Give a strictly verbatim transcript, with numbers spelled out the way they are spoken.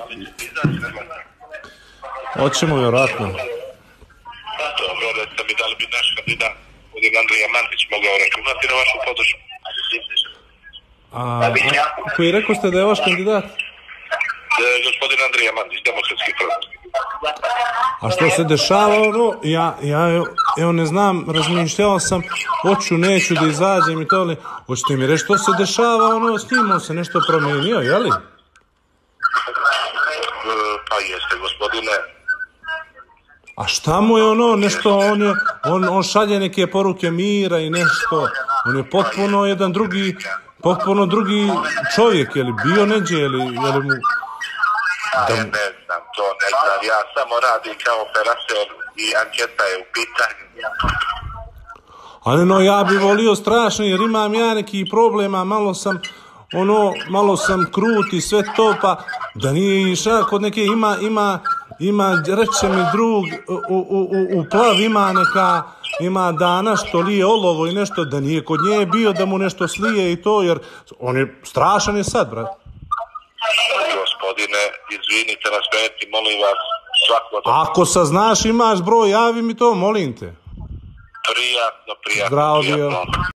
Hoćemo vjerojatno. Dobro, recite mi da li bi naš kandidat, gospodin Andrija Mandić, mogao računati na vašu podršku? A, a koji rekao ste da je vaš kandidat? E, gospodin Andrija Mandić, Demokratski front. A što se dešava ono, ja, ja evo ne znam, razmišljao sam, hoću, neću da izađem i to, ali hoćete mi reći što se dešava ono, s njim on se nešto promijenio, jeli? E, pa jeste, gospodine. A šta mu je ono, nešto, on, je, on, on šalje neke poruke mira i nešto, on je potpuno jedan drugi, potpuno drugi čovjek, je li bio neđe, je li, je li mu... Da... Ne, ne znam, to ne znam, ja samo radim kao operator i anketa je u pitanju. Ali no, ja bi volio strašno, jer imam ja neki problema, malo sam, ono, malo sam krut i sve to, pa da nije išao kod neke, ima, ima, ima, reče mi drug, u, u, u, u plav ima neka, ima dana što lije olovo i nešto, da nije kod nje bio da mu nešto slije i to, jer on je strašan je sad, brat. Gospodine, izvinite na smeti, molim vas, svako da... Ako saznaš, imaš broj, javi mi to, molim te. Prijatno, prijatno, Zdravo prijatno. bio.